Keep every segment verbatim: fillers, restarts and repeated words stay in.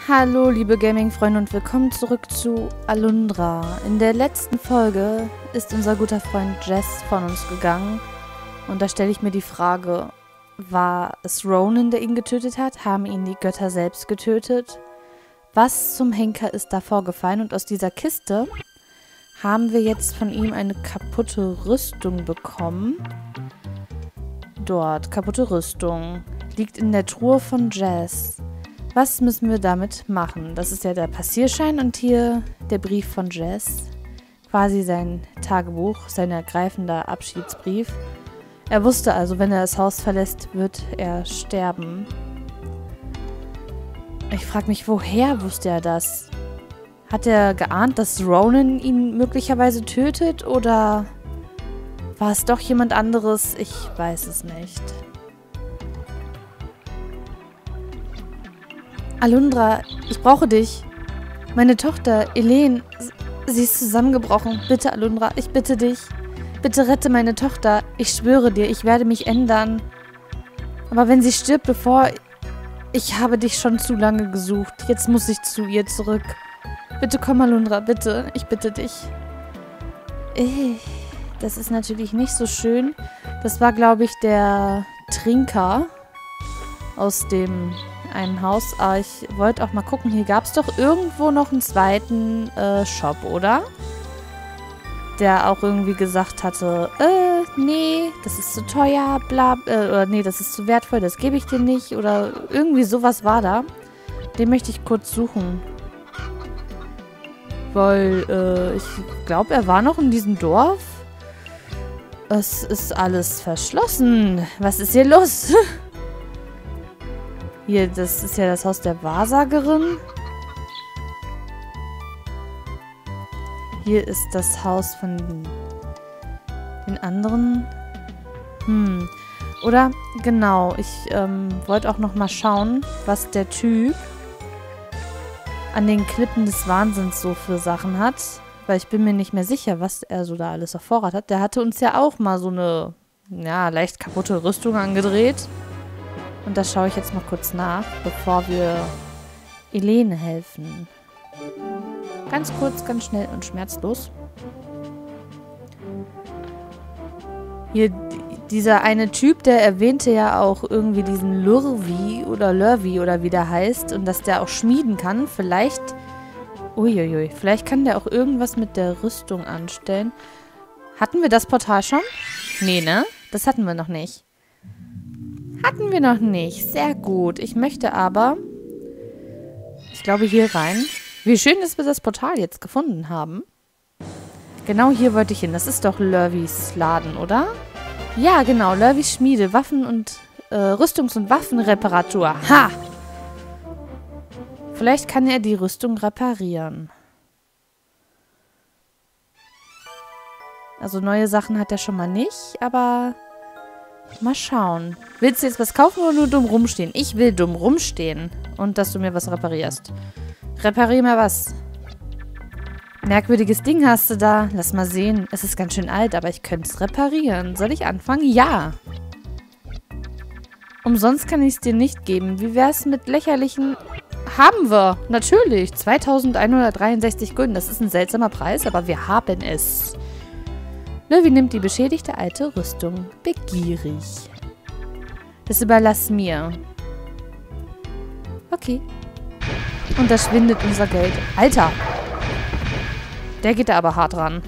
Hallo liebe Gaming-Freunde und willkommen zurück zu Alundra. In der letzten Folge ist unser guter Freund Jess von uns gegangen. Und da stelle ich mir die Frage, war es Ronan, der ihn getötet hat? Haben ihn die Götter selbst getötet? Was zum Henker ist da vorgefallen? Und aus dieser Kiste haben wir jetzt von ihm eine kaputte Rüstung bekommen. Dort, kaputte Rüstung. Liegt in der Truhe von Jess. Was müssen wir damit machen? Das ist ja der Passierschein und hier der Brief von Jess. Quasi sein Tagebuch, sein ergreifender Abschiedsbrief. Er wusste also, wenn er das Haus verlässt, wird er sterben. Ich frage mich, woher wusste er das? Hat er geahnt, dass Ronan ihn möglicherweise tötet? Oder war es doch jemand anderes? Ich weiß es nicht. Alundra, ich brauche dich. Meine Tochter, Elaine, sie ist zusammengebrochen. Bitte, Alundra, ich bitte dich. Bitte rette meine Tochter. Ich schwöre dir, ich werde mich ändern. Aber wenn sie stirbt, bevor... Ich habe dich schon zu lange gesucht. Jetzt muss ich zu ihr zurück. Bitte komm, Alundra, bitte. Ich bitte dich. Das ist natürlich nicht so schön. Das war, glaube ich, der Trinker aus dem... einem Haus, aber ich wollte auch mal gucken, hier gab es doch irgendwo noch einen zweiten äh, Shop, oder? Der auch irgendwie gesagt hatte, äh, nee, das ist zu teuer, bla, äh, oder nee, das ist zu wertvoll, das gebe ich dir nicht, oder irgendwie sowas war da. Den möchte ich kurz suchen. Weil, äh, ich glaube, er war noch in diesem Dorf. Es ist alles verschlossen. Was ist hier los? Hier, das ist ja das Haus der Wahrsagerin. Hier ist das Haus von den anderen. Hm. Oder, genau, ich ähm, wollte auch noch mal schauen, was der Typ an den Klippen des Wahnsinns so für Sachen hat. Weil ich bin mir nicht mehr sicher, was er so da alles auf Vorrat hat. Der hatte uns ja auch mal so eine, ja, leicht kaputte Rüstung angedreht. Und da schaue ich jetzt mal kurz nach, bevor wir Elaine helfen. Ganz kurz, ganz schnell und schmerzlos. Hier, dieser eine Typ, der erwähnte ja auch irgendwie diesen Lurvi oder Lurvi oder wie der heißt. Und dass der auch schmieden kann. Vielleicht, uiuiui, vielleicht kann der auch irgendwas mit der Rüstung anstellen. Hatten wir das Portal schon? Nee, ne? Das hatten wir noch nicht. Hatten wir noch nicht. Sehr gut. Ich möchte aber, ich glaube, hier rein. Wie schön, dass wir das Portal jetzt gefunden haben. Genau hier wollte ich hin. Das ist doch Lurvis Laden, oder? Ja, genau. Lurvis Schmiede. Waffen- und äh, Rüstungs- und Waffenreparatur. Ha! Vielleicht kann er die Rüstung reparieren. Also neue Sachen hat er schon mal nicht, aber... Mal schauen. Willst du jetzt was kaufen oder nur dumm rumstehen? Ich will dumm rumstehen. Und dass du mir was reparierst. Reparier mir was. Merkwürdiges Ding hast du da. Lass mal sehen. Es ist ganz schön alt, aber ich könnte es reparieren. Soll ich anfangen? Ja. Umsonst kann ich es dir nicht geben. Wie wär's mit lächerlichen... Haben wir. Natürlich. zweitausendeinhundertdreiundsechzig Gulden. Das ist ein seltsamer Preis, aber wir haben es. Lurvi nimmt die beschädigte alte Rüstung begierig. Das überlass mir. Okay. Und da schwindet unser Geld. Alter! Der geht da aber hart ran.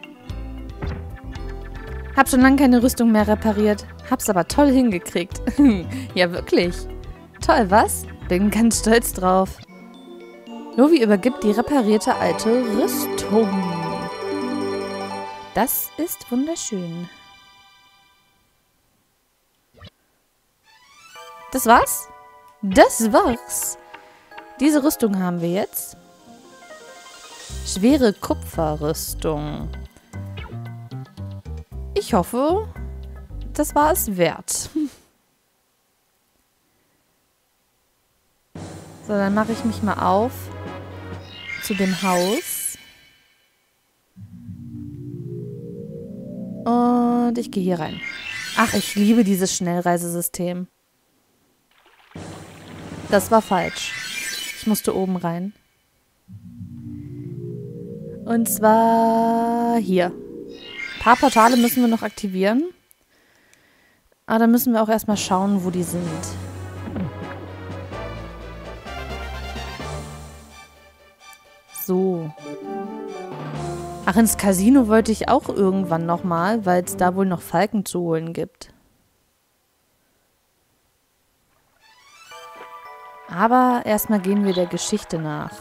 Hab schon lange keine Rüstung mehr repariert. Hab's aber toll hingekriegt. Ja, wirklich. Toll, was? Bin ganz stolz drauf. Lurvi übergibt die reparierte alte Rüstung. Das ist wunderschön. Das war's? Das war's. Diese Rüstung haben wir jetzt. Schwere Kupferrüstung. Ich hoffe, das war es wert. So, dann mache ich mich mal auf zu dem Haus. Und ich gehe hier rein. Ach, ich liebe dieses Schnellreisesystem. Das war falsch. Ich musste oben rein. Und zwar hier. Ein paar Portale müssen wir noch aktivieren. Aber dann müssen wir auch erstmal schauen, wo die sind. So. Ach, ins Casino wollte ich auch irgendwann nochmal, weil es da wohl noch Falken zu holen gibt. Aber erstmal gehen wir der Geschichte nach.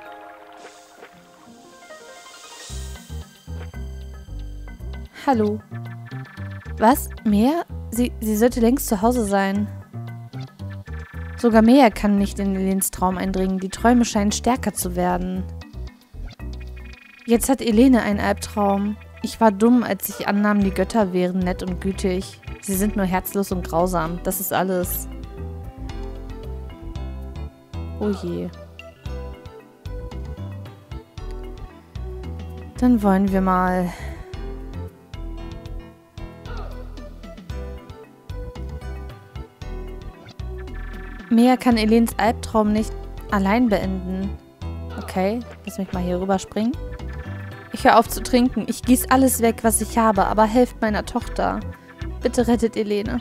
Hallo. Was? Mehr? Sie, sie sollte längst zu Hause sein. Sogar Mea kann nicht in Elens Traum eindringen. Die Träume scheinen stärker zu werden. Jetzt hat Elene einen Albtraum. Ich war dumm, als ich annahm, die Götter wären nett und gütig. Sie sind nur herzlos und grausam. Das ist alles. Oh je. Dann wollen wir mal... Mea kann Elens Albtraum nicht allein beenden. Okay, lass mich mal hier rüberspringen. Ich höre auf zu trinken. Ich gieße alles weg, was ich habe, aber helft meiner Tochter. Bitte rettet Elene.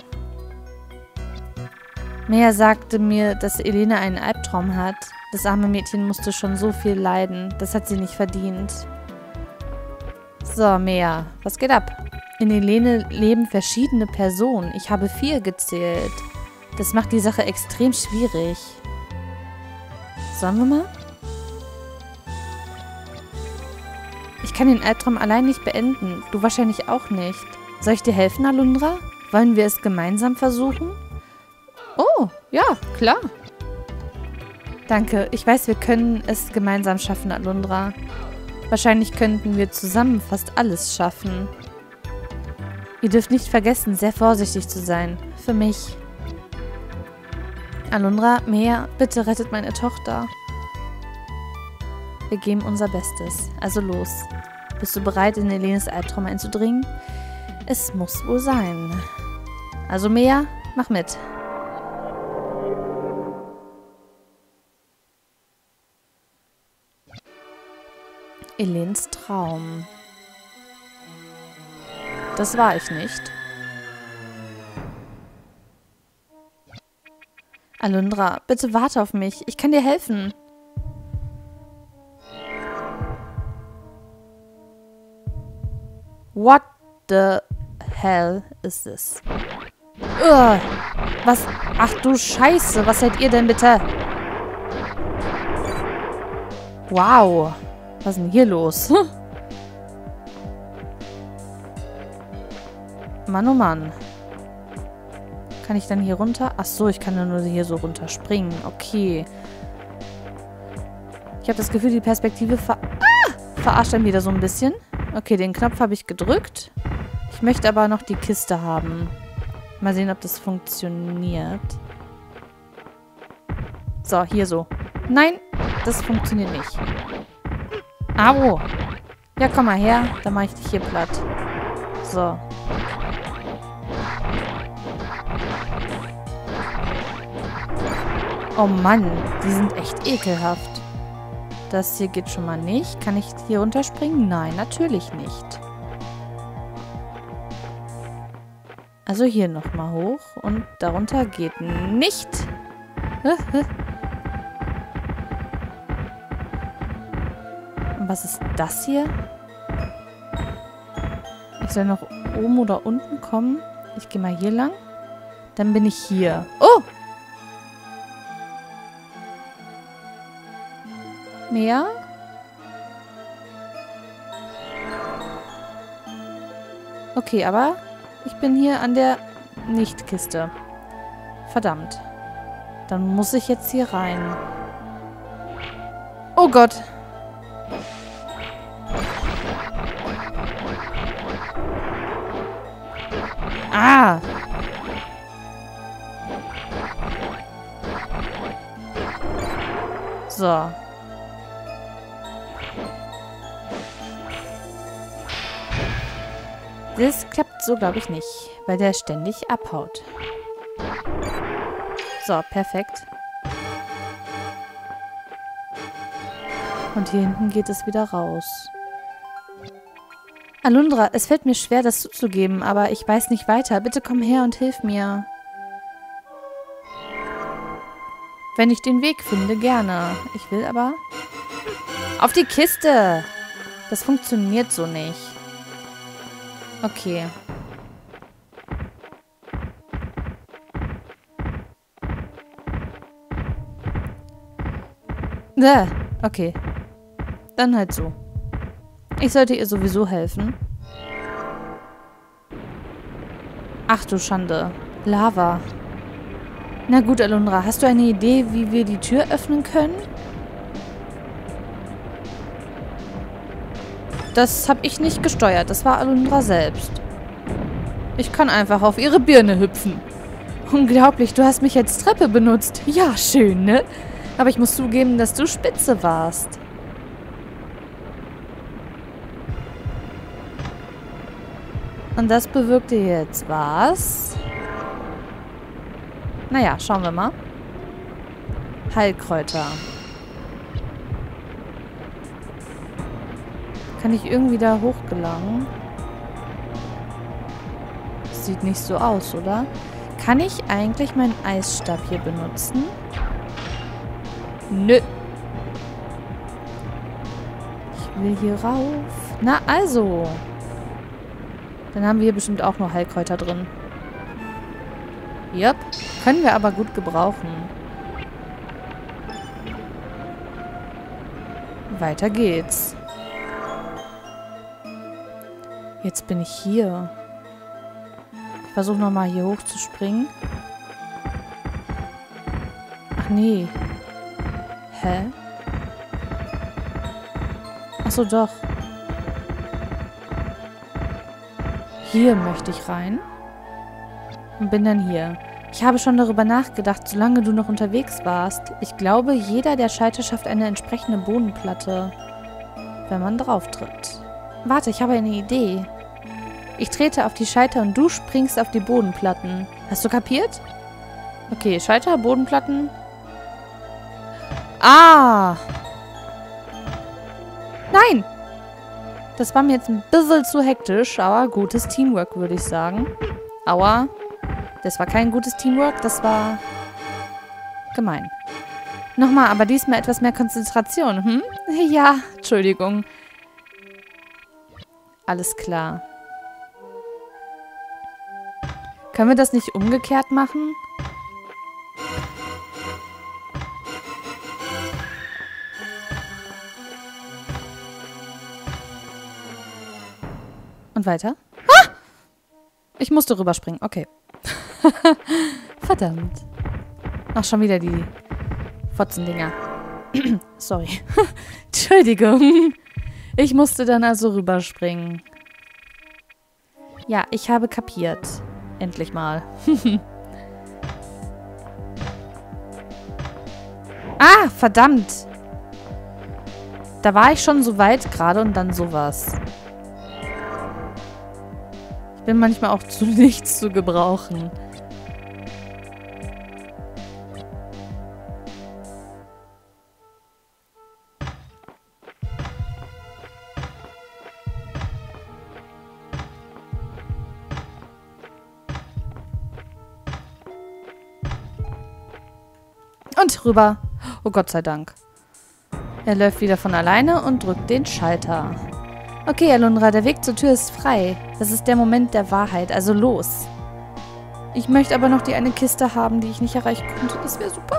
Mea sagte mir, dass Elene einen Albtraum hat. Das arme Mädchen musste schon so viel leiden. Das hat sie nicht verdient. So, Mea, was geht ab? In Elene leben verschiedene Personen. Ich habe vier gezählt. Das macht die Sache extrem schwierig. Sollen wir mal? Ich kann den Albtraum allein nicht beenden. Du wahrscheinlich auch nicht. Soll ich dir helfen, Alundra? Wollen wir es gemeinsam versuchen? Oh, ja, klar. Danke. Ich weiß, wir können es gemeinsam schaffen, Alundra. Wahrscheinlich könnten wir zusammen fast alles schaffen. Ihr dürft nicht vergessen, sehr vorsichtig zu sein. Für mich. Alundra, Mea, bitte rettet meine Tochter. Wir geben unser Bestes. Also los. Bist du bereit, in Elenes Albtraum einzudringen? Es muss wohl sein. Also Mea, mach mit. Elens Traum. Das war ich nicht. Alundra, bitte warte auf mich. Ich kann dir helfen. What the hell is this? Ugh, was? Ach du Scheiße, was seid ihr denn bitte? Wow. Was ist denn hier los? Mann, oh Mann. Kann ich dann hier runter? Ach so, ich kann nur hier so runterspringen. Okay. Ich habe das Gefühl, die Perspektive ver ah! verarscht dann wieder so ein bisschen. Okay, den Knopf habe ich gedrückt. Ich möchte aber noch die Kiste haben. Mal sehen, ob das funktioniert. So, hier so. Nein, das funktioniert nicht. Au! Ja, komm mal her. Dann mache ich dich hier platt. So. Oh Mann, die sind echt ekelhaft. Das hier geht schon mal nicht. Kann ich hier runterspringen? Nein, natürlich nicht. Also hier nochmal hoch. Und darunter geht nicht. Und was ist das hier? Ich soll noch oben oder unten kommen. Ich gehe mal hier lang. Dann bin ich hier. Oh! Mehr? Okay, aber ich bin hier an der Nicht-Kiste. Verdammt. Dann muss ich jetzt hier rein. Oh Gott. Ah! So. Das klappt so, glaube ich, nicht, weil der ständig abhaut. So, perfekt. Und hier hinten geht es wieder raus. Alundra, es fällt mir schwer, das zuzugeben, aber ich weiß nicht weiter. Bitte komm her und hilf mir. Wenn ich den Weg finde, gerne. Ich will aber... Auf die Kiste! Das funktioniert so nicht. Okay. Äh, okay. Dann halt so. Ich sollte ihr sowieso helfen. Ach du Schande. Lava. Na gut, Alundra, hast du eine Idee, wie wir die Tür öffnen können? Das habe ich nicht gesteuert. Das war Alundra selbst. Ich kann einfach auf ihre Birne hüpfen. Unglaublich, du hast mich als Treppe benutzt. Ja, schön, ne? Aber ich muss zugeben, dass du spitze warst. Und das bewirkte jetzt was? Naja, schauen wir mal. Heilkräuter. Kann ich irgendwie da hochgelangen? Sieht nicht so aus, oder? Kann ich eigentlich meinen Eisstab hier benutzen? Nö. Ich will hier rauf. Na also. Dann haben wir hier bestimmt auch noch Heilkräuter drin. Yep. Können wir aber gut gebrauchen. Weiter geht's. Jetzt bin ich hier. Ich versuche nochmal hier hoch zu springen. Ach nee. Hä? Achso, doch. Hier möchte ich rein. Und bin dann hier. Ich habe schon darüber nachgedacht, solange du noch unterwegs warst. Ich glaube, jeder der Schalter schafft eine entsprechende Bodenplatte, wenn man drauf tritt. Warte, ich habe eine Idee. Ich trete auf die Schalter und du springst auf die Bodenplatten. Hast du kapiert? Okay, Schalter, Bodenplatten. Ah! Nein! Das war mir jetzt ein bisschen zu hektisch, aber gutes Teamwork, würde ich sagen. Aua. Das war kein gutes Teamwork, das war gemein. Nochmal, aber diesmal etwas mehr Konzentration, hm? Ja, Entschuldigung. Alles klar. Können wir das nicht umgekehrt machen? Und weiter? Ah! Ich musste rüberspringen. Okay. Verdammt. Ach, schon wieder die Fotzendinger. Sorry. Entschuldigung. Ich musste dann also rüberspringen. Ja, ich habe kapiert. Endlich mal. Ah, verdammt. Da war ich schon so weit gerade und dann sowas. Ich bin manchmal auch zu nichts zu gebrauchen. Und rüber. Oh Gott sei Dank. Er läuft wieder von alleine und drückt den Schalter. Okay, Alundra, der Weg zur Tür ist frei. Das ist der Moment der Wahrheit, also los. Ich möchte aber noch die eine Kiste haben, die ich nicht erreichen konnte. Das wäre super.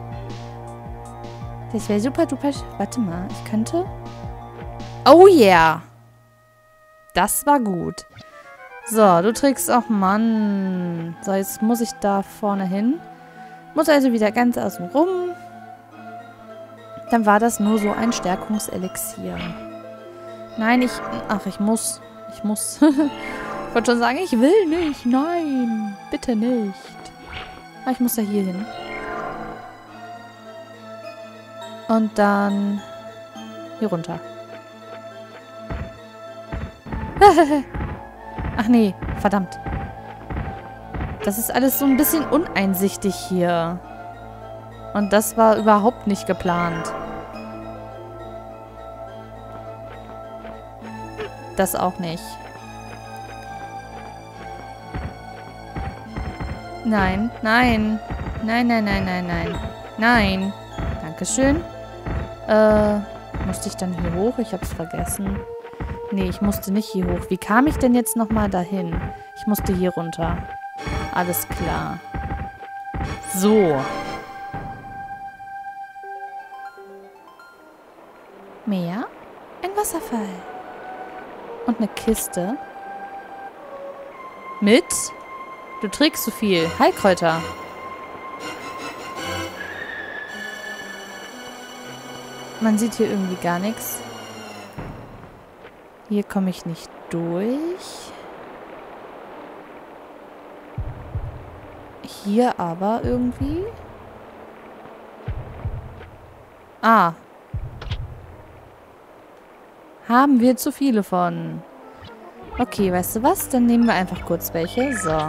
Das wäre super duper. Warte mal, ich könnte... Oh yeah. Das war gut. So, du trägst... Ach Mann. So, jetzt muss ich da vorne hin. Muss also wieder ganz außen rum. Dann war das nur so ein Stärkungselixier. Nein, ich... Ach, ich muss. Ich muss. Ich wollte schon sagen, ich will nicht. Nein, bitte nicht. Aber ich muss da hier hin. Und dann hier runter. Ach nee, verdammt. Das ist alles so ein bisschen uneinsichtig hier. Und das war überhaupt nicht geplant. das auch nicht. Nein, nein. Nein, nein, nein, nein, nein. Nein. Dankeschön. Äh, musste ich dann hier hoch? Ich hab's vergessen. Nee, ich musste nicht hier hoch. Wie kam ich denn jetzt nochmal dahin? Ich musste hier runter. Alles klar. So. Meer? Ein Wasserfall. Und eine Kiste. Mit? Du trägst so viel. Heilkräuter. Man sieht hier irgendwie gar nichts. Hier komme ich nicht durch. Hier aber irgendwie. Ah. Haben wir zu viele von. Okay, weißt du was? Dann nehmen wir einfach kurz welche. So.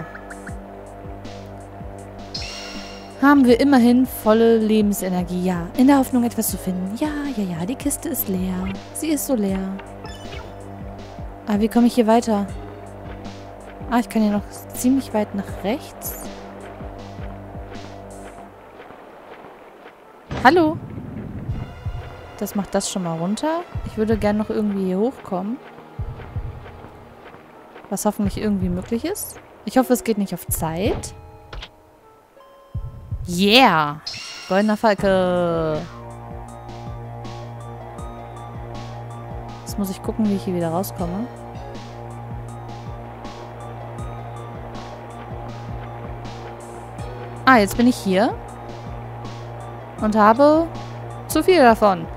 Haben wir immerhin volle Lebensenergie. Ja, in der Hoffnung, etwas zu finden. Ja, ja, ja, die Kiste ist leer. Sie ist so leer. Aber wie komme ich hier weiter? Ah, ich kann hier noch ziemlich weit nach rechts. Hallo? Das macht das schon mal runter. Ich würde gerne noch irgendwie hier hochkommen. Was hoffentlich irgendwie möglich ist. Ich hoffe, es geht nicht auf Zeit. Yeah! Goldener Falke. Jetzt muss ich gucken, wie ich hier wieder rauskomme. Ah, jetzt bin ich hier. Und habe zu viel davon.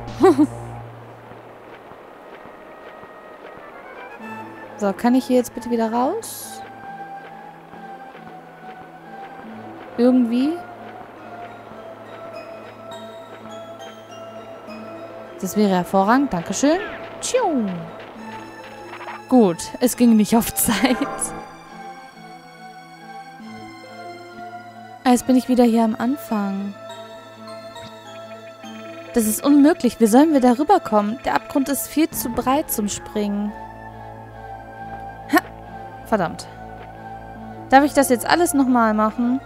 So, kann ich hier jetzt bitte wieder raus? Irgendwie? Das wäre hervorragend. Dankeschön. Tschiu. Gut, es ging nicht auf Zeit. Jetzt bin ich wieder hier am Anfang. Das ist unmöglich. Wie sollen wir da rüberkommen? Der Abgrund ist viel zu breit zum Springen. Ha! Verdammt. Darf ich das jetzt alles nochmal machen?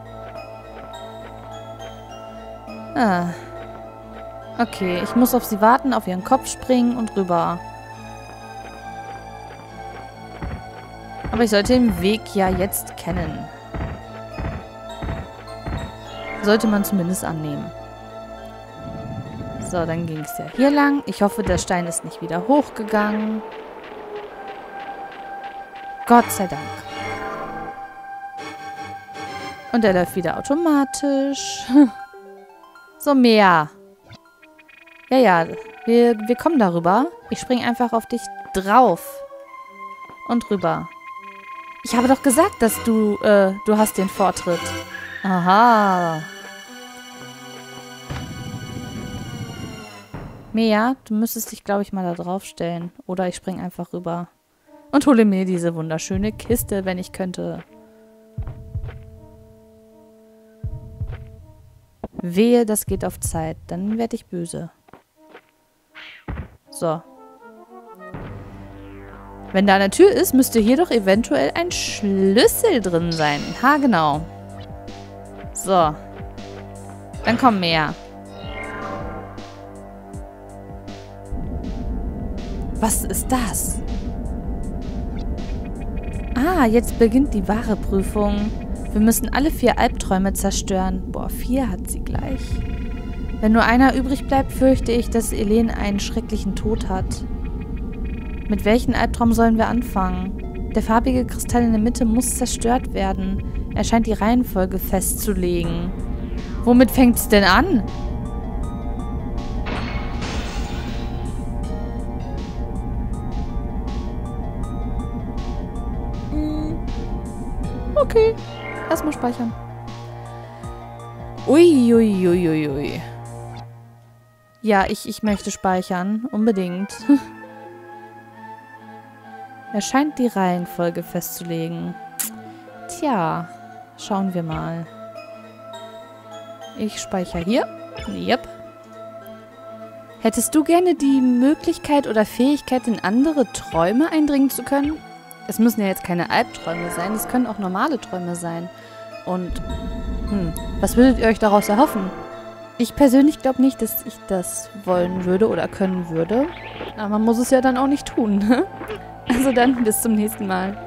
Ah. Okay, ich muss auf sie warten, auf ihren Kopf springen und rüber. Aber ich sollte den Weg ja jetzt kennen. Sollte man zumindest annehmen. So, dann ging es ja hier lang. Ich hoffe, der Stein ist nicht wieder hochgegangen. Gott sei Dank. Und er läuft wieder automatisch. So, mehr. Ja, ja, wir, wir kommen darüber. Ich springe einfach auf dich drauf. Und rüber. Ich habe doch gesagt, dass du, äh, du hast den Vortritt. Aha. Mea, du müsstest dich, glaube ich, mal da drauf stellen. Oder ich springe einfach rüber. Und hole mir diese wunderschöne Kiste, wenn ich könnte. Wehe, das geht auf Zeit. Dann werde ich böse. So. Wenn da eine Tür ist, müsste hier doch eventuell ein Schlüssel drin sein. Ha, genau. So. Dann komm mehr. Was ist das? Ah, jetzt beginnt die wahre Prüfung. Wir müssen alle vier Albträume zerstören. Boah, vier hat sie gleich. Wenn nur einer übrig bleibt, fürchte ich, dass Elen einen schrecklichen Tod hat. Mit welchem Albtraum sollen wir anfangen? Der farbige Kristall in der Mitte muss zerstört werden. Er scheint die Reihenfolge festzulegen. Womit fängt's denn an? Okay. Erstmal speichern. Ui, ui, ui, ui, ui. Ja, ich, ich möchte speichern. Unbedingt. Er scheint die Reihenfolge festzulegen. Tja, schauen wir mal. Ich speichere hier. Yep. Hättest du gerne die Möglichkeit oder Fähigkeit, in andere Träume eindringen zu können? Es müssen ja jetzt keine Albträume sein, es können auch normale Träume sein. Und, hm, was würdet ihr euch daraus erhoffen? Ich persönlich glaube nicht, dass ich das wollen würde oder können würde. Aber man muss es ja dann auch nicht tun, ne? Also dann, bis zum nächsten Mal.